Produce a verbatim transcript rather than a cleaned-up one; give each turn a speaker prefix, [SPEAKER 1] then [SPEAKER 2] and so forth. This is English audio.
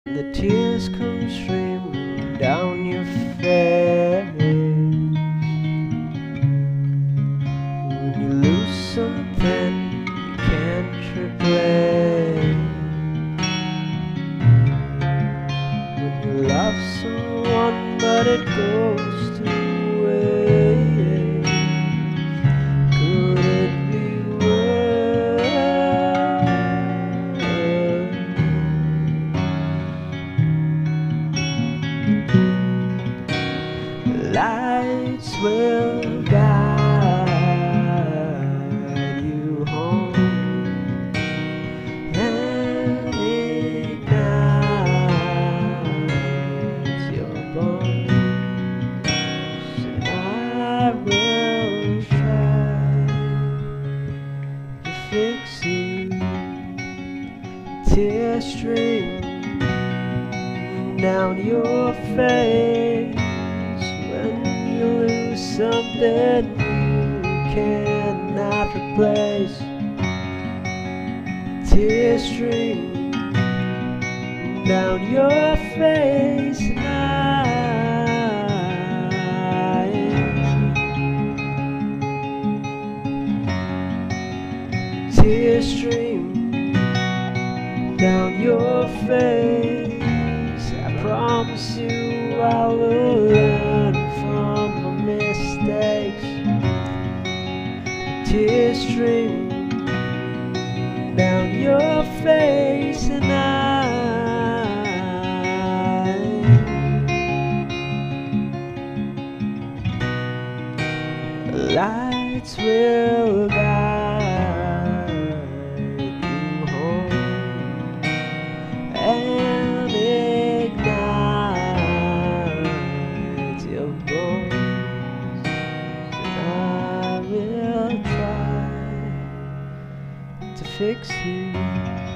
[SPEAKER 1] The tears come streaming down your face when you lose something you can't replace. When you love someone but it goes to waste. Could it be lights will guide you home and ignite your bones, and I will try to fix you. Tears stream down your face something you cannot replace. Tears stream down your face, and I tears stream down your face. I promise you I will learn from my mistakes. Tears stream down your face, and I lights will guide you home and ignite your bones, and I will try to fix you.